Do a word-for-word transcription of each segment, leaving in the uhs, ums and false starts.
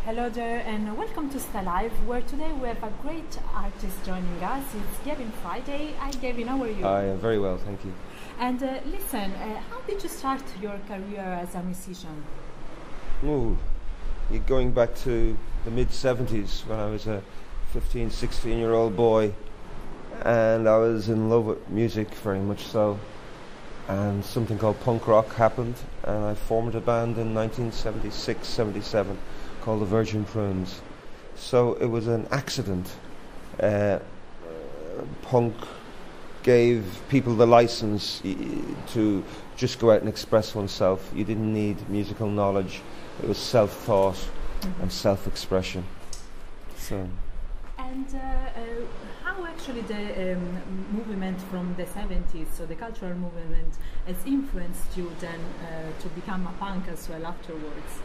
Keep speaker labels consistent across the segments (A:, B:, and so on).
A: Hello there and welcome to Stylirish, where today we have a great artist joining us. It's Gavin Friday. Hi Gavin, how are you?
B: I am very well, thank you.
A: And uh, listen, uh, how did you start your career as a musician?
B: Ooh, you're going back to the mid seventies when I was a fifteen, sixteen year old boy, and I was in love with music, very much so, and something called punk rock happened, and I formed a band in nineteen seventy-six, seventy-seven called the Virgin Prunes. So it was an accident. Uh, punk gave people the license y- to just go out and express oneself. You didn't need musical knowledge. It was self-thought mm-hmm. and self-expression. So.
A: And uh, uh, how actually the um, movement from the seventies, so the cultural movement, has influenced you then uh, to become a punk as well afterwards?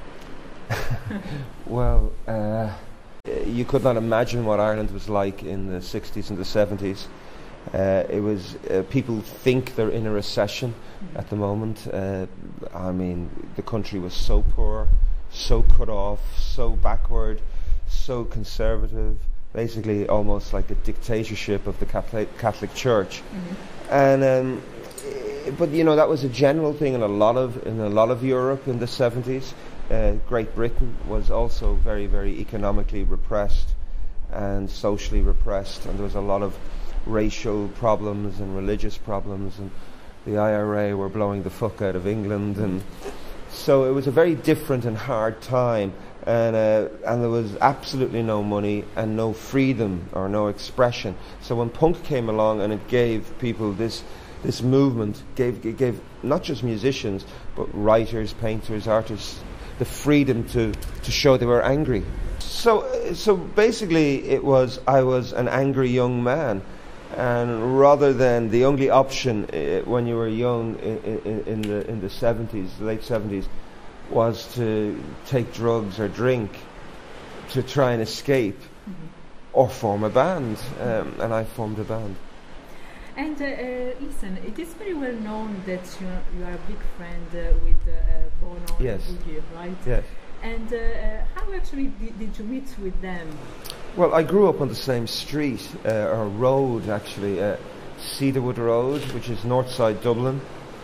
B: Well, uh, you could not imagine what Ireland was like in the sixties and the seventies. Uh, it was, uh, people think they're in a recession mm-hmm. at the moment. Uh, I mean, the country was so poor, so cut off, so backward, so conservative, basically almost like a dictatorship of the Catholic, Catholic Church. Mm-hmm. And um, but you know, that was a general thing in a lot of in a lot of Europe in the seventies. Uh, Great Britain was also very, very economically repressed and socially repressed, and there was a lot of racial problems and religious problems, and the I R A were blowing the fuck out of England, and so it was a very different and hard time, and uh, and there was absolutely no money and no freedom or no expression. So when punk came along and it gave people this this movement, gave it gave not just musicians but writers, painters, artists, the freedom to, to show they were angry. So so basically it was, I was an angry young man, and rather than the only option uh, when you were young in, in, in the in the seventies, the late seventies, was to take drugs or drink to try and escape mm-hmm. or form a band, um, and I formed a band.
A: And uh, uh, listen, it is very well known that you are, you are a big friend uh, with uh, Bono
B: yes.
A: and Guggi, right?
B: Yes.
A: And uh, uh, how actually did, did you meet with them?
B: Well, I grew up on the same street, uh, or road actually, uh, Cedarwood Road, which is north side Dublin.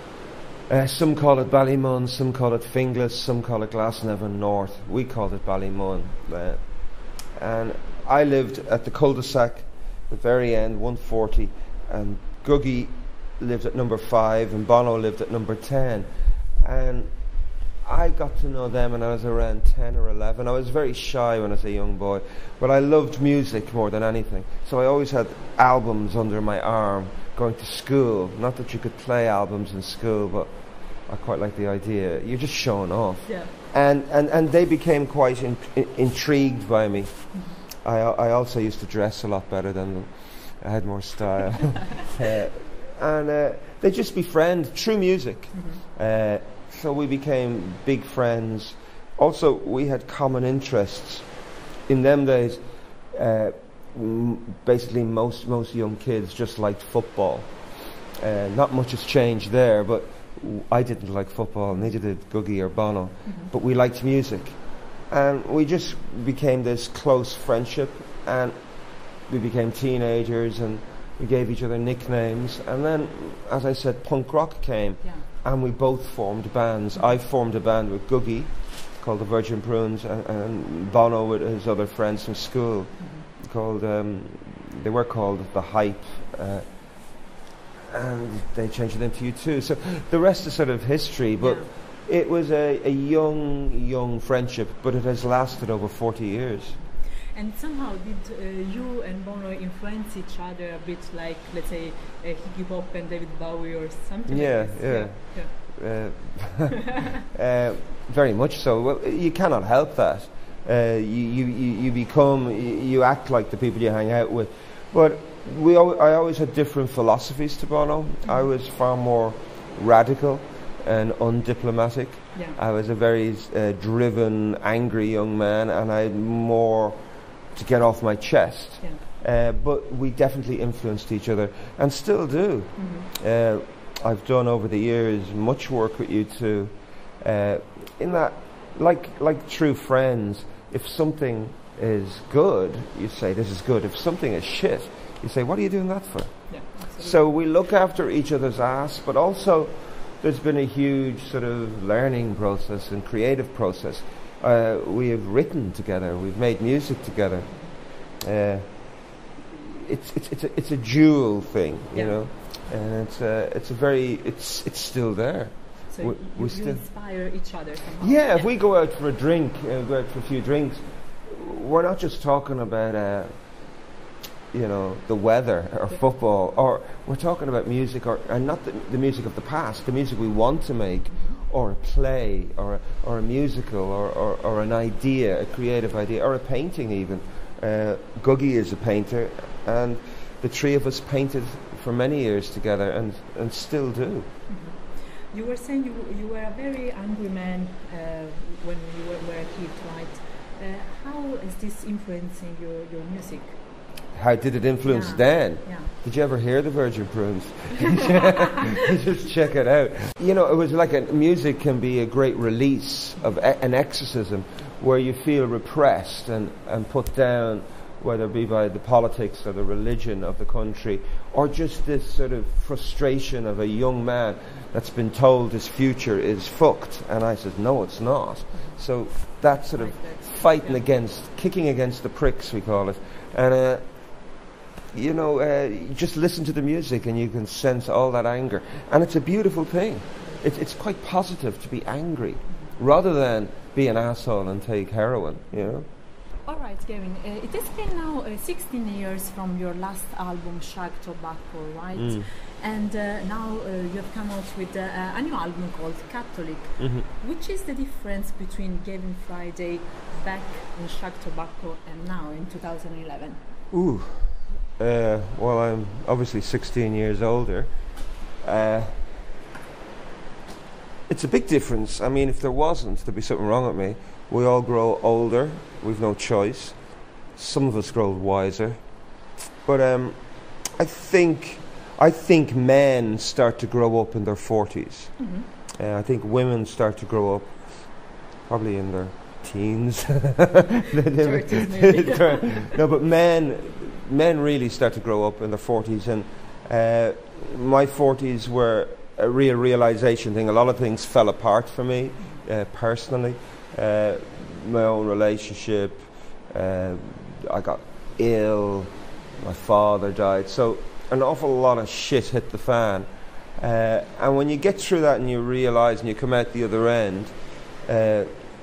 B: Uh, some call it Ballymun, some call it Finglas, some call it Glasnevin North. We called it Ballymun. Uh, and I lived at the cul-de-sac, the very end, one forty, and Guggi lived at number five and Bono lived at number ten, and I got to know them when I was around ten or eleven. I was very shy when I was a young boy, but I loved music more than anything, so I always had albums under my arm going to school. Not that you could play albums in school, but I quite like the idea. You're just showing off.
A: Yeah. And,
B: and, and they became quite in, in, intrigued by me. Mm-hmm. I, I also used to dress a lot better than them. I had more style. uh, and uh, they just befriend through music. Mm-hmm. Uh, so we became big friends. Also, we had common interests. In them days, uh, m- basically most, most young kids just liked football. Uh, not much has changed there, but w- I didn't like football, neither did Guggi or Bono. Mm-hmm. But we liked music. And we just became this close friendship, and we became teenagers, and we gave each other nicknames. And then, as I said, punk rock came, yeah. and we both formed bands. Mm-hmm. I formed a band with Guggi called the Virgin Prunes, and, and Bono with his other friends from school mm-hmm. called, um, they were called The Hype, uh, and they changed their name to U two. So the rest is sort of history, but yeah. it was a, a young, young friendship, but it has lasted over forty years.
A: And somehow, did uh, you and Bono influence each other a bit, like, let's say, uh, Iggy Pop and David Bowie or something?
B: Yeah,
A: like this?
B: yeah. yeah. Uh, uh, very much so. Well, you cannot help that. Uh, you, you, you become, you, you act like the people you hang out with. But we, al- I always had different philosophies to Bono. Mm-hmm. I was far more radical and undiplomatic. Yeah. I was a very uh, driven, angry young man, and I had more to get off my chest. Yeah. Uh, but we definitely influenced each other, and still do. Mm-hmm. Uh, I've done over the years much work with you two, uh, in that, like like true friends, if something is good, you say this is good. If something is shit, you say, what are you doing that for?
A: Yeah, absolutely.
B: So we look after each other's ass, but also there's been a huge sort of learning process and creative process. Uh, we have written together, we've made music together. Uh, it's it's it's a, it's a dual thing, you
A: yeah.
B: know, and it's a it's a very it's it's still there.
A: So
B: we,
A: you,
B: we
A: you
B: still
A: inspire each other somehow.
B: Yeah,
A: yeah,
B: if we go out for a drink, uh, go out for a few drinks, we're not just talking about uh, you know, the weather or
A: yeah.
B: football, or we're talking about music, or and not the, the music of the past, the music we want to make, mm-hmm. or a play, or a, or a musical, or, or, or an idea, a creative idea, or a painting even. Uh, Guggi is a painter, and the three of us painted for many years together, and, and still do.
A: Mm-hmm. You were saying you, you were a very angry man uh, when you were, were a kid, right? Uh, how is this influencing your, your music?
B: How did it influence
A: yeah.
B: Dan?
A: Yeah.
B: Did you ever hear the Virgin Prunes? Just check it out. You know, it was like a, music can be a great release of e- an exorcism, where you feel repressed and, and put down, whether it be by the politics or the religion of the country, or just this sort of frustration of a young man that's been told his future is fucked. And I said, no, it's not. So that sort of fighting yeah. against, kicking against the pricks, we call it. And, uh, you know, uh, you just listen to the music and you can sense all that anger. And it's a beautiful thing. It, it's quite positive to be angry, rather than be an asshole and take heroin, you know.
A: All right, Gavin, uh, it has been now uh, sixteen years from your last album, Shag Tobacco, right?
B: Mm.
A: And uh, now uh, you have come out with uh, a new album called Catholic.
B: Mm-hmm.
A: Which is the difference between Gavin Friday back in Shag Tobacco and now in two thousand eleven?
B: Ooh, uh, well, I'm obviously sixteen years older. Uh, it's a big difference. I mean, if there wasn't, there'd be something wrong with me. We all grow older. We've no choice. Some of us grow wiser. But um, I think I think men start to grow up in their forties. Mm-hmm. Uh, I think women start to grow up probably in their teens.
A: thirties maybe.
B: No, but men men really start to grow up in their forties. And uh, my forties were a real realization thing. A lot of things fell apart for me uh, personally. Uh, my own relationship, uh, I got ill, my father died, so an awful lot of shit hit the fan. Uh, and when you get through that and you realise and you come out the other end, uh,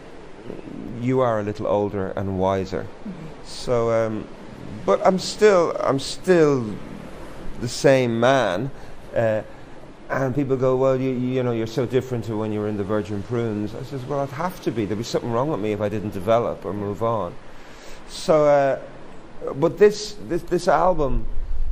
B: you are a little older and wiser. Mm-hmm. So, um, but I'm still, I'm still the same man. Uh, And people go, well, you, you know, you're so different to when you were in the Virgin Prunes. I says, well, I'd have to be. There'd be something wrong with me if I didn't develop or move on. So, uh, but this this this album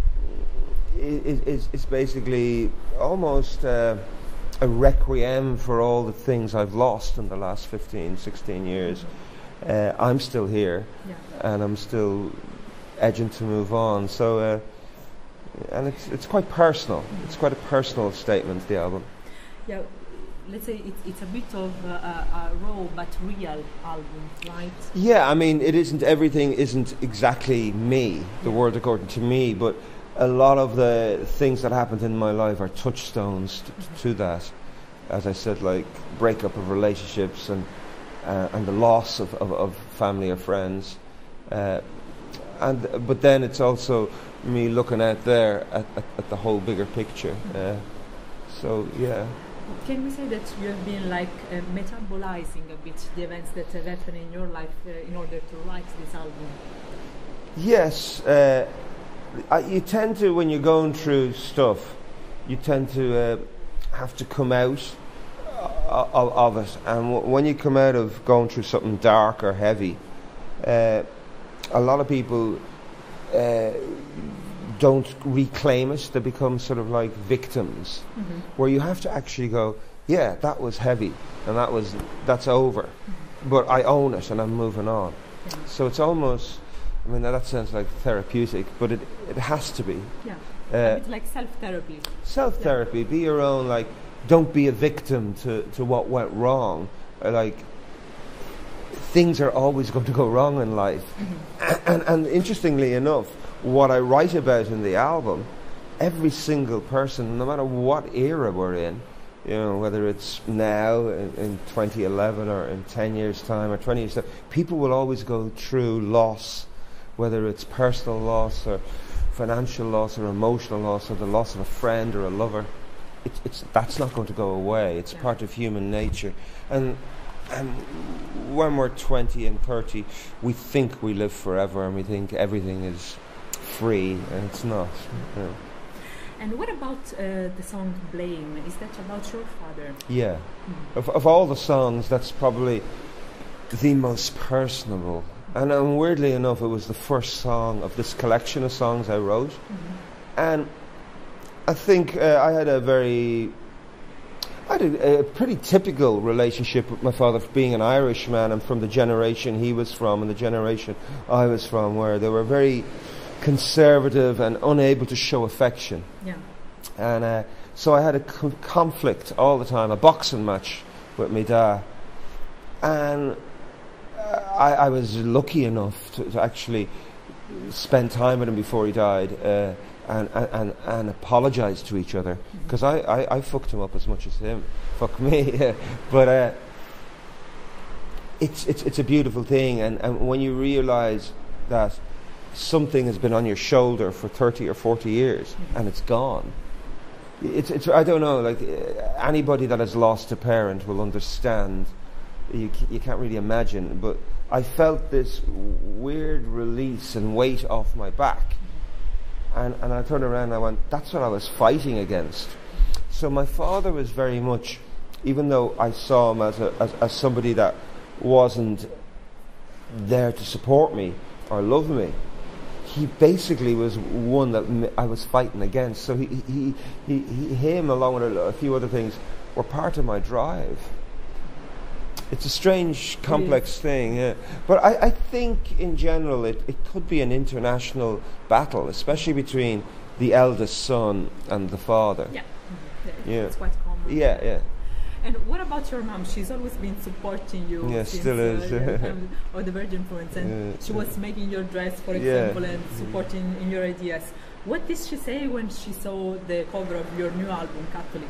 B: is is, is basically almost uh, a requiem for all the things I've lost in the last fifteen, sixteen years. Uh, I'm still here, yeah. and I'm still edging to move on. So. Uh, And it's it's quite personal. It's quite a personal statement, the album.
A: Yeah, let's say it's it's a bit of a, a, a raw but real album, right?
B: Yeah, I mean, it isn't everything isn't exactly me, the world according to me, but a lot of the things that happened in my life are touchstones t- mm-hmm. to that. As I said, like breakup of relationships and uh, and the loss of, of, of family or friends, uh, and but then it's also me looking out there at, at, at the whole bigger picture. Uh, so, yeah.
A: Can we say that you have been like uh, metabolizing a bit the events that have happened in your life uh, in order to write this album?
B: Yes. Uh, I, you tend to, when you're going through stuff, you tend to uh, have to come out uh, of, of it. And w- when you come out of going through something dark or heavy, uh, a lot of people Uh, don't reclaim it. They become sort of like victims, mm-hmm. where you have to actually go, yeah, that was heavy and that was that's over, mm-hmm. but I own it and I'm moving on. Mm-hmm. So it's almost, I mean, that sounds like therapeutic, but it it has to be.
A: Yeah, uh, a bit like self-therapy.
B: Self-therapy.
A: Yeah.
B: Be your own, like, don't be a victim to, to what went wrong. Uh, like, things are always going to go wrong in life. Mm-hmm. and, and interestingly enough, what I write about in the album, every single person, no matter what era we're in, you know, whether it's now in, in twenty eleven or in ten years' time or twenty years' time, people will always go through loss, whether it's personal loss or financial loss or emotional loss or the loss of a friend or a lover. It's, it's that's not going to go away. It's yeah. part of human nature. And and when we're twenty and thirty, we think we live forever and we think everything is free, and it's not. You know.
A: And what about uh, the song Blame? Is that about your father?
B: Yeah. Mm. Of, of all the songs, that's probably the most personable. And um, weirdly enough, it was the first song of this collection of songs I wrote. Mm-hmm. And I think uh, I had a very... I had a, a pretty typical relationship with my father, being an Irishman and from the generation he was from and the generation I was from, where they were very conservative and unable to show affection.
A: Yeah.
B: And uh, so I had a co- conflict all the time, a boxing match with my dad. And uh, I, I was lucky enough to, to actually spend time with him before he died uh, and, and, and apologise to each other. Because mm-hmm. I, I, I fucked him up as much as him. Fuck me. Yeah. But uh, it's, it's, it's a beautiful thing. And, and when you realise that something has been on your shoulder for thirty or forty years mm-hmm. and it's gone. It's, it's, I don't know, like uh, anybody that has lost a parent will understand. You, c- you can't really imagine, but I felt this w- weird release and weight off my back. And, and I turned around and I went, that's what I was fighting against. So my father was very much, even though I saw him as, a, as, as somebody that wasn't there to support me or love me, he basically was one that m- I was fighting against. So he, he, he, he, him, along with a, a few other things, were part of my drive. It's a strange, complex yeah. thing, yeah. But I, I think, in general, it, it could be an international battle, especially between the eldest son and the father.
A: Yeah, mm-hmm.
B: yeah.
A: It's quite common.
B: Yeah, yeah.
A: And what about your mom? She's always been supporting you.
B: Yeah,
A: since,
B: still is.
A: Uh, or the Virgin Prunes, and yeah, she was yeah. making your dress, for example, yeah. and supporting mm. in your ideas. What did she say when she saw the cover of your new album, Catholic?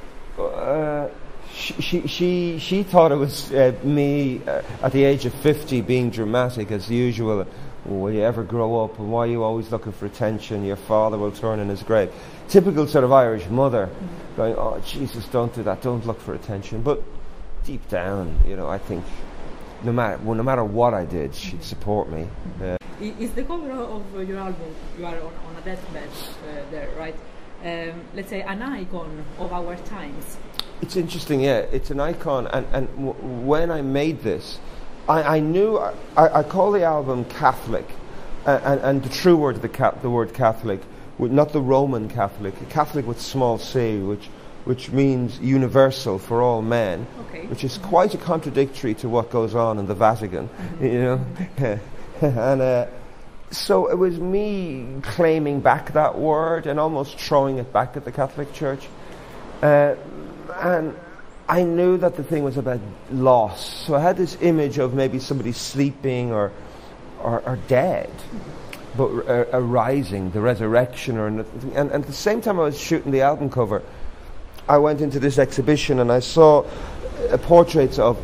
B: Uh, she, she she she thought it was uh, me uh, at the age of fifty being dramatic as usual. Will you ever grow up? And why are you always looking for attention? Your father will turn in his grave. Typical sort of Irish mother mm-hmm. going, oh, Jesus, don't do that. Don't look for attention. But deep down, you know, I think no matter well, no matter what I did, she'd support me. Uh,
A: Is the cover of your album, you are on, on a deathbed uh, there, right? Um, let's say an icon of our times.
B: It's interesting, yeah. It's an icon. And, and w- when I made this, I, I knew, I, I call the album Catholic, uh, and, and the true word of the, ca- the word Catholic, not the Roman Catholic, Catholic with small c, which which means universal for all men,
A: okay.
B: which is mm-hmm. quite a contradictory to what goes on in the Vatican, mm-hmm. you know. and uh, so it was me claiming back that word and almost throwing it back at the Catholic Church. Uh, and I knew that the thing was about loss. So I had this image of maybe somebody sleeping or or, or dead, but uh, arising, the resurrection. or And, and at the same time I was shooting the album cover, I went into this exhibition and I saw uh, portraits of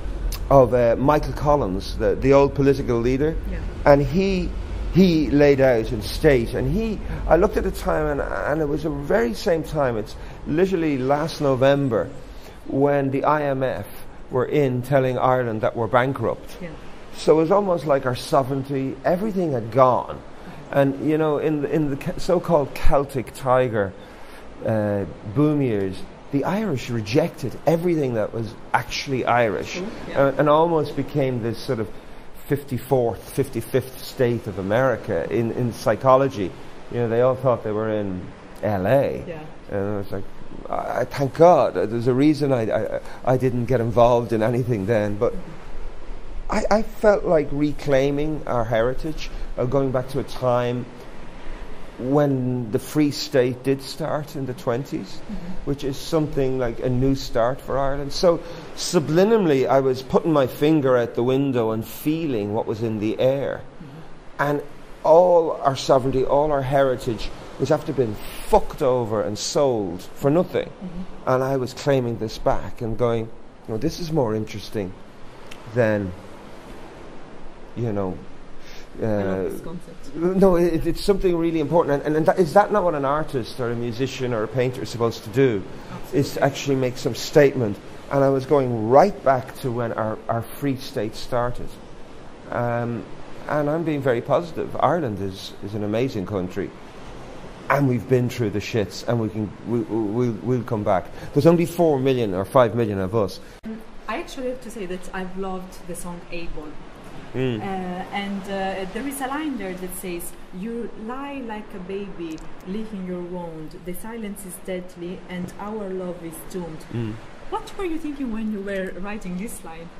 B: of uh, Michael Collins, the, the old political leader,
A: yeah.
B: and he he laid out in state. And he, I looked at the time, and, and it was the very same time. It's literally last November, when the I M F were in telling Ireland that we're bankrupt.
A: Yeah.
B: So it was almost like our sovereignty, everything had gone. And, you know, in the, in the so-called Celtic Tiger uh, boom years, the Irish rejected everything that was actually Irish,
A: mm, yeah.
B: uh, and almost became this sort of fifty-fourth, fifty-fifth state of America in, in psychology. You know, they all thought they were in L A.
A: Yeah.
B: And I was like, I, thank God. There's a reason I, I I didn't get involved in anything then, but I, I felt like reclaiming our heritage, uh, going back to a time when the Free State did start in the twenties, mm-hmm. which is something like a new start for Ireland. So subliminally, I was putting my finger out the window and feeling what was in the air. Mm-hmm. And all our sovereignty, all our heritage was after being fucked over and sold for nothing. Mm-hmm. And I was claiming this back and going, you know, this is more interesting than, you know, Uh,
A: I love this concept.
B: No, it, it's something really important, and, and that, is that not what an artist or a musician or a painter is supposed to do? Absolutely. Is to actually make some statement. And I was going right back to when our, our Free State started, um, and I'm being very positive. Ireland is, is an amazing country, and we've been through the shits, and we can we, we'll we'll come back. There's only four million or five million of us.
A: I actually have to say that I've loved the song Able.
B: Mm.
A: Uh, and uh, there is a line there that says, "You lie like a baby, licking your wound. The silence is deadly, and our love is doomed." Mm. What were you thinking when you were writing this line?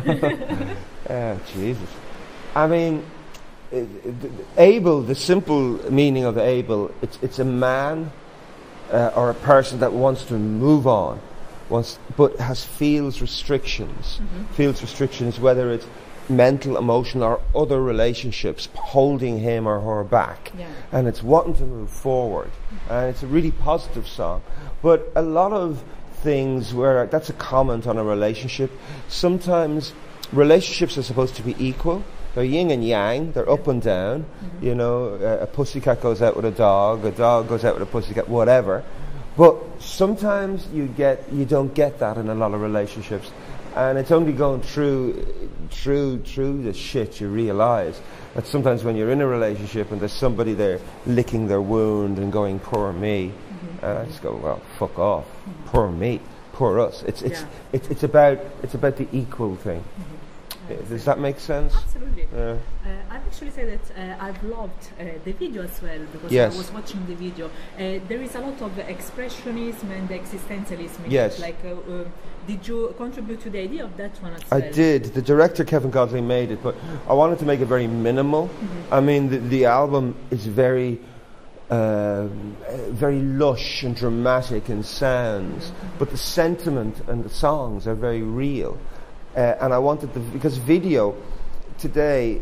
B: Oh, Jesus. I mean, it, it, able, the simple meaning of able, it's, it's a man uh, or a person that wants to move on, wants, but has feels restrictions. Mm-hmm. Feels restrictions, whether it's mental, emotional, or other relationships holding him or her back, yeah. And it's wanting to move forward, mm-hmm. And it's a really positive song. But a lot of things where that's a comment on a relationship. Sometimes relationships are supposed to be equal. They're yin and yang. They're up and down. Mm-hmm. You know, a, a pussycat goes out with a dog. A dog goes out with a pussycat. Whatever. But sometimes you get you don't get that in a lot of relationships. And it's only going through, through, through the shit you realise that sometimes when you're in a relationship and there's somebody there licking their wound and going, "Poor me," mm-hmm. and I just go, "Well, fuck off, mm-hmm. Poor me, poor us." It's it's yeah. it's it's about it's about the equal thing. Mm-hmm. Does that make sense?
A: Absolutely.
B: Yeah.
A: Uh, I've actually said that uh, I've loved uh, the video as well, because
B: yes.
A: I was watching the video. Uh, there is a lot of expressionism and existentialism.
B: Yes.
A: Like, uh, uh, did you contribute to the idea of that one as
B: I
A: well?
B: I did. The director, Kevin Godley, made it, but I wanted to make it very minimal. Mm-hmm. I mean, the, the album is very... Uh, very lush and dramatic in sounds, mm-hmm. but the sentiment and the songs are very real. Uh, and I wanted the, because video today,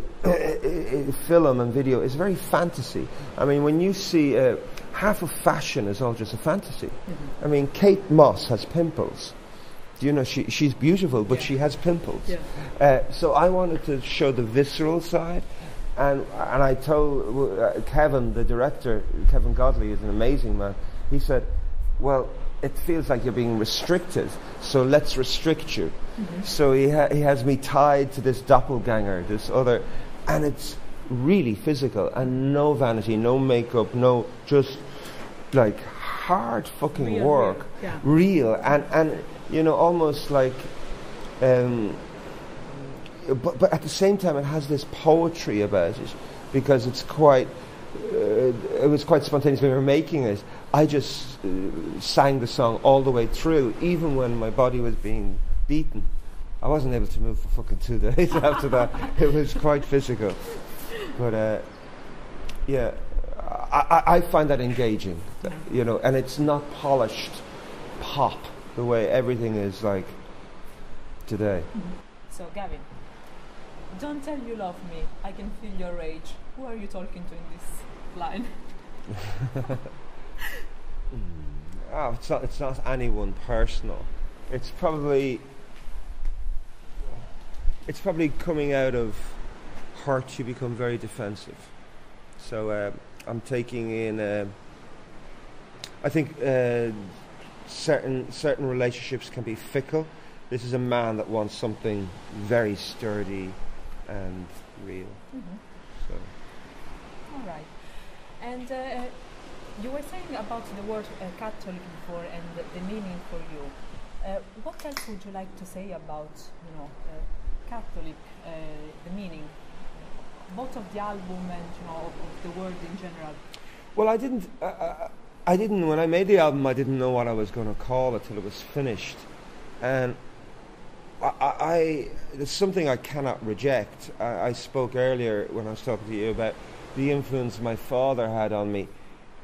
B: film and video is very fantasy. I mean, when you see uh, half of fashion is all just a fantasy. Mm-hmm. I mean, Kate Moss has pimples. You know, she she's beautiful, but yeah. she has pimples. Yeah. Uh, so I wanted to show the visceral side. And and I told uh, Kevin, the director, Kevin Godley is an amazing man. He said, "Well, it feels like you're being restricted, so let's restrict you." Mm-hmm. So he ha- he has me tied to this doppelganger, this other, and it's really physical and no vanity, no makeup, no, just like hard fucking real, work,
A: real, yeah.
B: real, and and you know, almost like. Um, But, but at the same time, it has this poetry about it, because it's quite. Uh, it was quite spontaneous when we were making it. I just uh, sang the song all the way through, even when my body was being beaten. I wasn't able to move for fucking two days after that. It was quite physical. But uh, yeah, I, I find that engaging, you know, and it's not polished pop the way everything is like today.
A: Mm-hmm. So, Gavin. Don't tell you love me, I can feel your rage. Who are you talking to in this line?
B: oh, it's not, it's not anyone personal. It's probably, it's probably coming out of hurt, you become very defensive. So uh, I'm taking in, uh, I think uh, certain certain relationships can be fickle. This is a man that wants something very sturdy and real. Mm-hmm. So.
A: All right. And uh, you were saying about the word uh, Catholic before and the, the meaning for you. Uh, what else would you like to say about, you know, uh, Catholic, uh, the meaning, both of the album and, you know, of, of the word in general?
B: Well, I didn't. Uh, I didn't. When I made the album, I didn't know what I was going to call it till it was finished, and. I, I, there's something I cannot reject. I, I spoke earlier when I was talking to you about the influence my father had on me.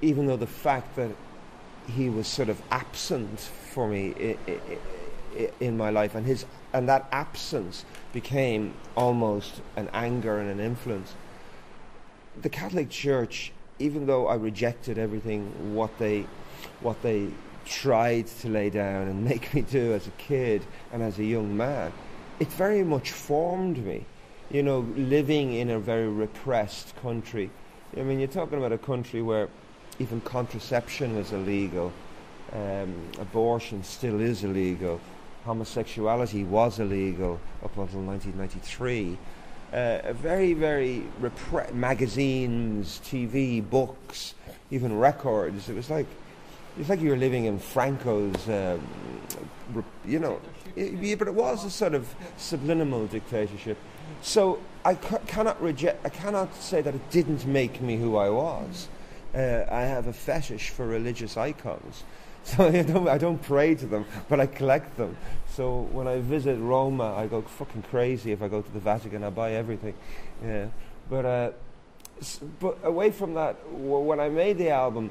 B: even though the fact that he was sort of absent for me I- I- I- in my life, and his and that absence became almost an anger and an influence. The Catholic Church, even though I rejected everything what they what they tried to lay down and make me do as a kid and as a young man, it very much formed me. You know, living in a very repressed country. I mean, you're talking about a country where even contraception was illegal, um, abortion still is illegal, homosexuality was illegal up until nineteen ninety-three. Uh, a very, very repre- magazines, T V, books, even records. It was like it's like you were living in Franco's, um, re- you know. It, yeah, but it was a sort of subliminal dictatorship. So I ca- cannot reject. I cannot say that it didn't make me who I was. Uh, I have a fetish for religious icons, so I don't, I don't pray to them, but I collect them. So when I visit Roma, I go fucking crazy. If I go to the Vatican, I buy everything. Yeah, but uh, s- but away from that, w- when I made the album,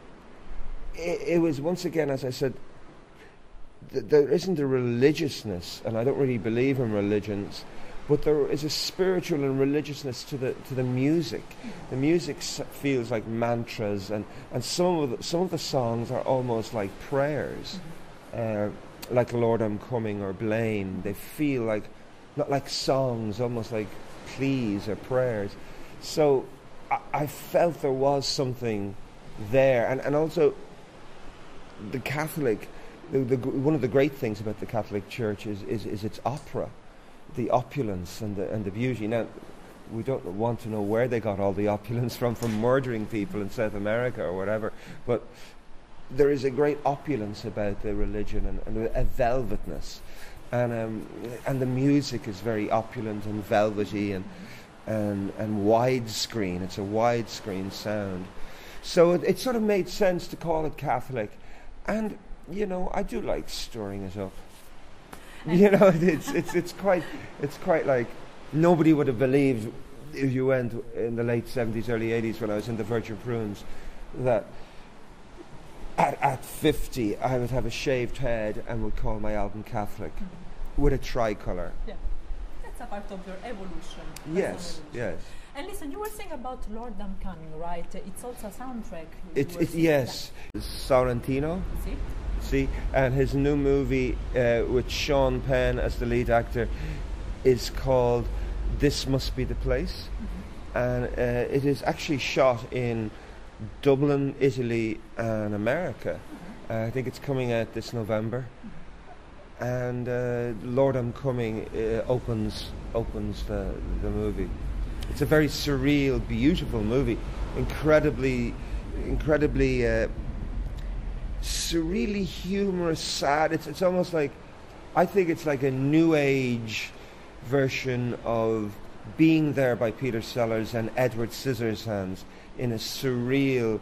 B: it, it was once again, as I said, th- there isn't a religiousness, and I don't really believe in religions. But there is a spiritual and religiousness to the to the music. The music s- feels like mantras, and, and some of the, some of the songs are almost like prayers, uh, like "Lord, I'm Coming" or "Blame." They feel like not like songs, almost like pleas or prayers. So I, I felt there was something there, and and also the Catholic. The, the, one of the great things about the Catholic Church is is, is its opera. The opulence and the and the beauty. Now, we don't want to know where they got all the opulence from, from murdering people in South America or whatever, but there is a great opulence about the religion and, and a velvetness. And um, and the music is very opulent and velvety and and, and widescreen. It's a widescreen sound. So it, it sort of made sense to call it Catholic. And, you know, I do like stirring it up. You know, it's it's it's quite it's quite like nobody would have believed if you went in the late seventies, early eighties when I was in the Virgin Prunes that at, at fifty I would have a shaved head and would call my album Catholic mm-hmm. with a tricolour.
A: Yeah, that's a part of your evolution.
B: Yes, evolution. Yes.
A: And listen, you were saying about Lord I'm Coming, right? It's also a soundtrack.
B: It, it yes, yeah. Sorrentino.
A: See?
B: See, and his new movie uh, with Sean Penn as the lead actor is called This Must Be the Place, mm-hmm. and uh, it is actually shot in Dublin, Italy and America. Mm-hmm. uh, I think it's coming out this November, mm-hmm. and uh, Lord I'm Coming uh, opens opens the, the movie. It's a very surreal, beautiful movie, incredibly incredibly uh, surreally humorous, sad. It's it's almost like, I think it's like a new age version of Being There by Peter Sellers and Edward Scissorhands in a surreal,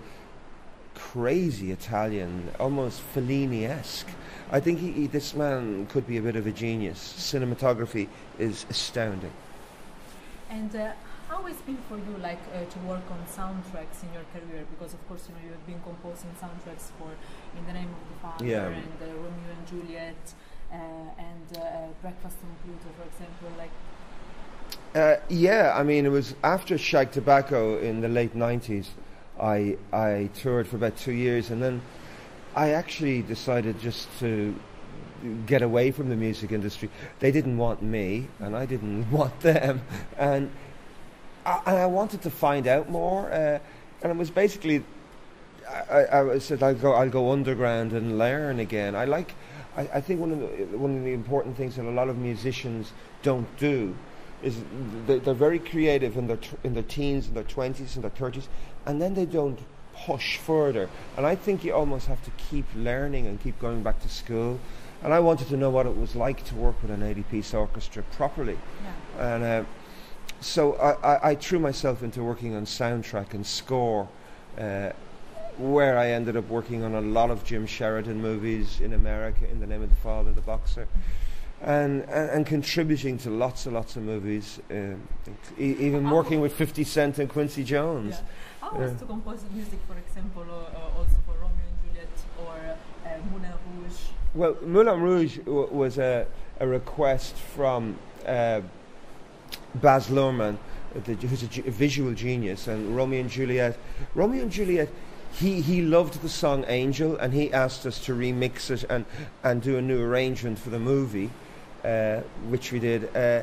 B: crazy Italian, almost Fellini-esque. I think he, he, this man could be a bit of a genius. Cinematography is astounding.
A: And uh, how has it been for you, like, uh, to work on soundtracks in your career? Because of course, you know, you have been composing soundtracks for In the Name of the Father
B: yeah.
A: and uh, Romeo and Juliet uh, and uh, Breakfast on Pluto, for example. Like,
B: uh, yeah, I mean, it was after Shag Tobacco in the late nineties. I I toured for about two years, and then I actually decided just to get away from the music industry. They didn't want me, and I didn't want them, and I, and I wanted to find out more. Uh, and it was basically, I, I said I'll go, I'll go underground and learn again. I like, I, I think one of the one of the important things that a lot of musicians don't do is they, they're very creative in their t- in their teens, in their twenties, in their thirties, and then they don't push further. And I think you almost have to keep learning and keep going back to school. And I wanted to know what it was like to work with an eighty-piece orchestra properly. Yeah. And uh, so I, I, I threw myself into working on soundtrack and score, uh, where I ended up working on a lot of Jim Sheridan movies in America, In the Name of the Father, The Boxer. and, and, and contributing to lots and lots of movies, um, e- even
A: How
B: working with fifty Cent and Quincy Jones.
A: Yeah. How
B: Yeah.
A: was to compose music, for example, uh, uh, also for Romeo and Juliet or uh, Moulin Rouge?
B: Well, Moulin Rouge w- was a, a request from uh, Baz Luhrmann, the, who's a, g- a visual genius, and Romeo and Juliet. Romeo and Juliet, he, he loved the song Angel, and he asked us to remix it and, and do a new arrangement for the movie, uh, which we did. Uh,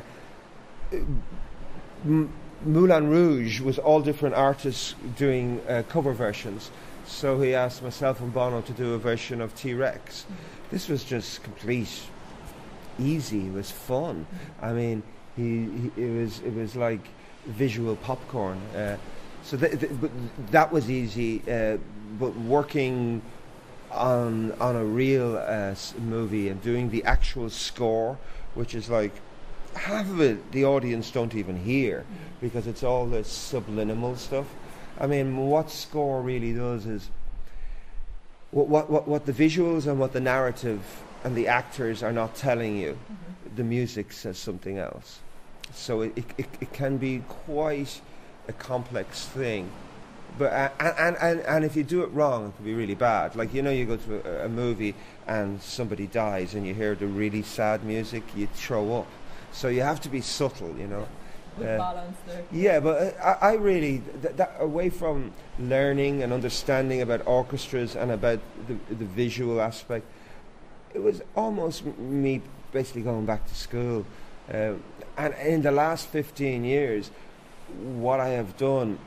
B: M- Moulin Rouge was all different artists doing uh, cover versions, so he asked myself and Bono to do a version of T-Rex. Mm-hmm. This was just complete, easy. It was fun. I mean, he, he it was it was like visual popcorn. Uh, so th- th- but that was easy. Uh, but working on on a real uh, s- movie and doing the actual score, which is like half of it the audience don't even hear because it's all this subliminal stuff. I mean, what score really does is what what what, what the visuals and what the narrative and the actors are not telling you. Mm-hmm. The music says something else. So it, it it can be quite a complex thing. But uh, and, and and if you do it wrong, it can be really bad. Like, you know, you go to a, a movie and somebody dies and you hear the really sad music, you throw up. So you have to be subtle, you know.
A: Good
B: uh,
A: balance there.
B: Yeah, but uh, I, I really th- that away from learning and understanding about orchestras and about the, the visual aspect, it was almost m- me basically going back to school. Uh, and in the last fifteen years, what I have done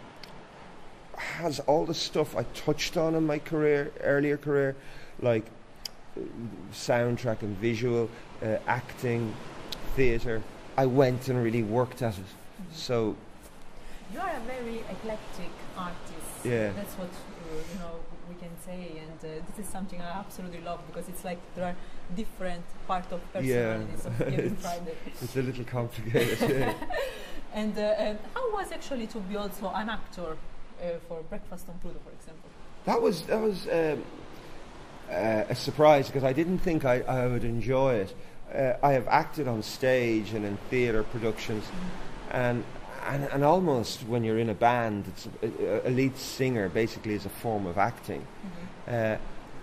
B: has all the stuff I touched on in my career, earlier career, like uh, soundtrack and visual, uh, acting, theatre. I went and really worked at it. Mm-hmm. So
A: you are a very eclectic artist.
B: Yeah.
A: That's what uh, you know we can say, and uh, this is something I absolutely love because it's like there are different parts of personalities
B: yeah.
A: of Gavin Friday.
B: It's a little complicated. Yeah.
A: And uh, uh, how was actually to be also an actor uh, for Breakfast on Pluto, for example?
B: That was that was um, uh, a surprise because I didn't think I, I would enjoy it. Uh, I have acted on stage and in theatre productions, mm-hmm. and, and and almost when you're in a band, it's a, a lead singer basically is a form of acting. Mm-hmm. Uh,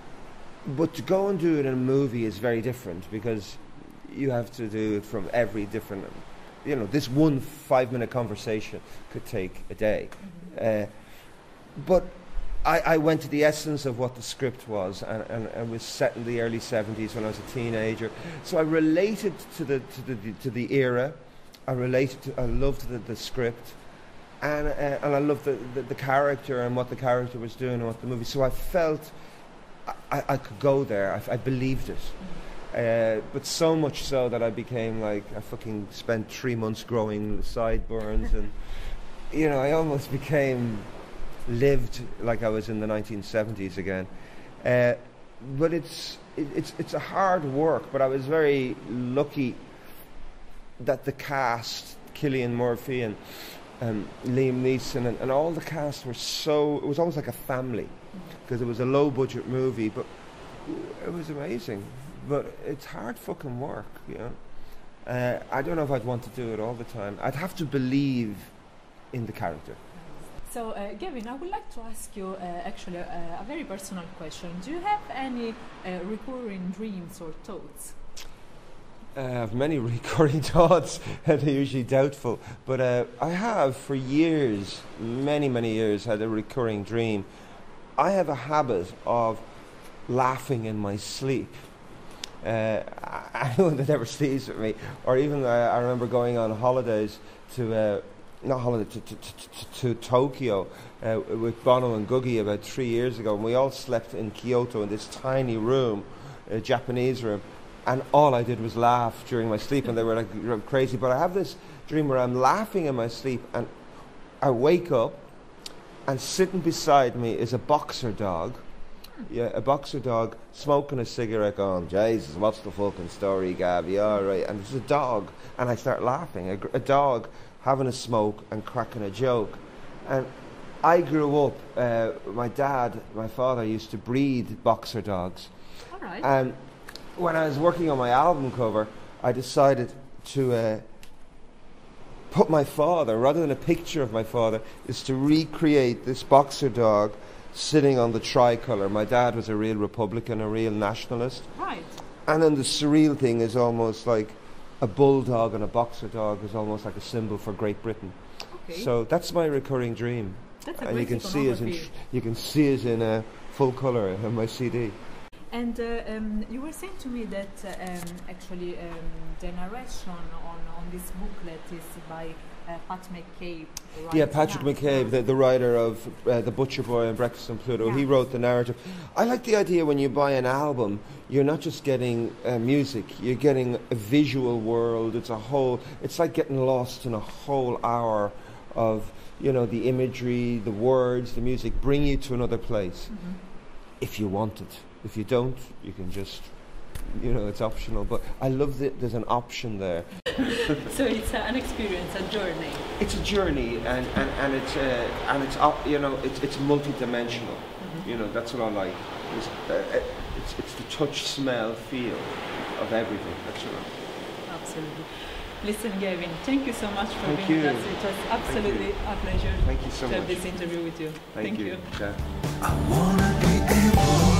B: but to go and do it in a movie is very different because you have to do it from every different. You know, this one five-minute conversation could take a day. Mm-hmm. Uh, but I, I went to the essence of what the script was, and, and, and was set in the early seventies when I was a teenager. So I related to the to the to the era. I related to. I loved the, the script, and uh, and I loved the, the the character and what the character was doing and what the movie. So I felt I, I could go there. I, I believed it. Uh, but so much so that I became like I fucking spent three months growing sideburns, and you know I almost became lived like I was in the nineteen seventies again. Uh, but it's it, it's it's a hard work. But I was very lucky that the cast, Cillian Murphy and um, Liam Neeson, and, and all the cast were so. It was almost like a family because it was a low budget movie, but it was amazing. But it's hard fucking work, you know. Uh, I don't know if I'd want to do it all the time. I'd have to believe in the character.
A: So, uh, Gavin, I would like to ask you uh, actually uh, a very personal question. Do you have any uh, recurring dreams or thoughts?
B: Uh, I have many recurring thoughts, and they're usually doubtful. But uh, I have, for years, many, many years, had a recurring dream. I have a habit of laughing in my sleep. Uh, anyone that ever sleeps with me, or even uh, I remember going on holidays to, uh, not holiday, to, to, to, to Tokyo uh, with Bono and Guggi about three years ago, and we all slept in Kyoto in this tiny room, a Japanese room, and all I did was laugh during my sleep, and they were like crazy. But I have this dream where I'm laughing in my sleep, and I wake up, and sitting beside me is a boxer dog. Yeah, a boxer dog smoking a cigarette going, Jesus, what's the fucking story, Gav? Yeah, all right. And there's a dog, and I start laughing. A, a dog having a smoke and cracking a joke. And I grew up, uh, my dad, my father used to breed boxer dogs.
A: All right.
B: And when I was working on my album cover, I decided to uh, put my father, rather than a picture of my father, is to recreate this boxer dog sitting on the tricolour. My dad was a real Republican, a real nationalist.
A: Right.
B: And then the surreal thing is almost like a bulldog and a boxer dog is almost like a symbol for Great Britain.
A: Okay.
B: So that's my recurring dream.
A: That's a
B: and you
A: great
B: can see it in
A: iconography.
B: you can see it in uh, full colour on my C D.
A: And uh, um, you were saying to me that uh, um, actually um, the narration on, on this booklet is by uh, Pat McCabe. Right?
B: Yeah, Patrick
A: yeah.
B: McCabe, the, the writer of uh, The Butcher Boy and Breakfast on Pluto,
A: Yeah.
B: he wrote the narrative. I like the idea when you buy an album, you're not just getting uh, music, you're getting a visual world. It's a whole, it's like getting lost in a whole hour of, you know, the imagery, the words, the music, bring you to another place.
A: Mm-hmm.
B: If you want it. If you don't, you can just, you know, it's optional. But I love that there's an option there.
A: So it's uh, an experience, a journey.
B: It's a journey, and, and, and it's uh, and it's up, you know, it's it's multi-dimensional.
A: Mm-hmm.
B: You know, that's what I like. It's, uh, it's it's the touch, smell, feel of everything. That's what I like.
A: Absolutely. Listen, Gavin, thank you so much for
B: Thank
A: being
B: you.
A: with us. It was absolutely a pleasure
B: Thank you so
A: to have
B: much.
A: this interview with you.
B: Thank, you. Yeah.
C: I wanna be able